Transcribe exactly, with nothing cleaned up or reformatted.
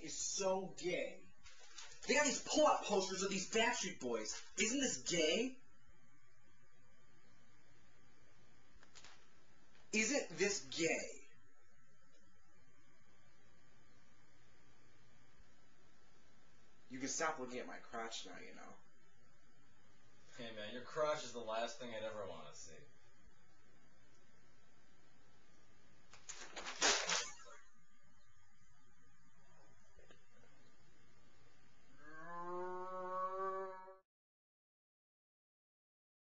is so gay. They got these pull-out posters of these Backstreet Boys. Isn't this gay? Isn't this gay? You can stop looking at my crotch now, you know. Hey man, your crotch is the last thing I'd ever want to see.